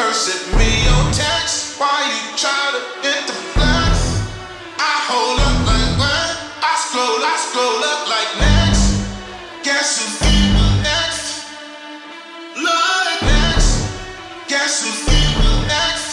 sent me your text. Why you try to hit the flex? I hold up like what? I scroll up like next. Guess who's getting next? Lord next. Guess who's getting next?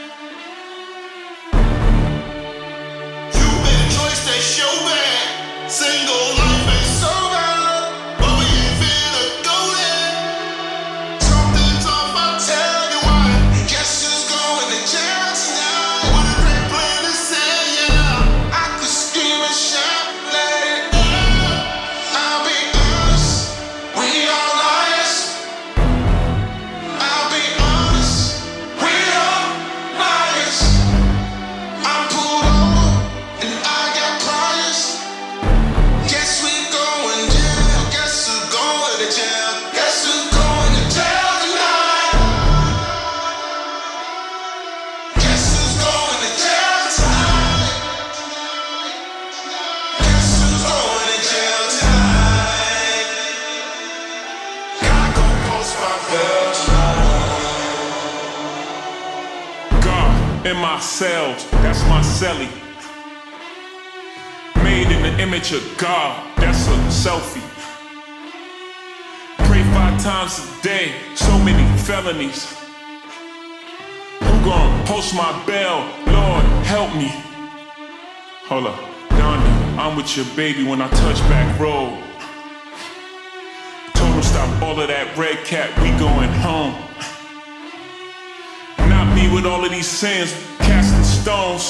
You made a choice that's your bad. Single life ain't so bad, but we ain't finna go there. Something's off, I'll tell you why. Guess who's going to jail tonight? With a great plan to say, yeah. I could scream and shout like, I'll be honest, we all liars. I'll be honest, we all liars. I'm pulled over and I got priors. Guess we going jail. Guess who's going to jail? Guess who's going to jail tonight? Guess who's going to jail tonight? Guess who's going to jail tonight? God gon' post my bail tonight. God in my cells, that's my celly. Made in the image of God, that's a selfie. Pray 5 times a day, so many felonies. Who gon' post my bail? Lord, help me. Hold up, Donda, I'm with your baby when I touch back road. Told him stop all of that red cat, we going home. Not me with all of these sins, casting stones.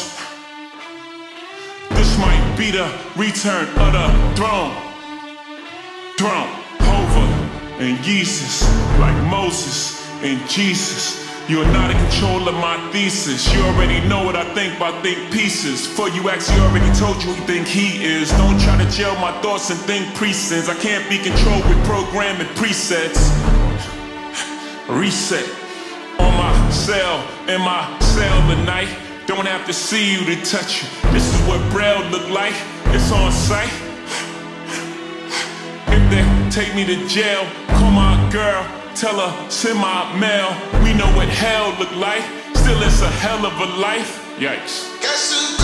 This might be the return of the throne. Over and Jesus, like Moses and Jesus. You are not in control of my thesis. You already know what I think by think pieces. For you actually already told you who you think he is. Don't try to jail my thoughts and think presents. I can't be controlled with programming presets. Reset on my cell, in my cell tonight. Don't have to see you to touch you. This is what Braille look like. It's on sight. If they take me to jail, call my girl, tell her send my mail. We know what hell look like. Still it's a hell of a life. Yikes. Guess who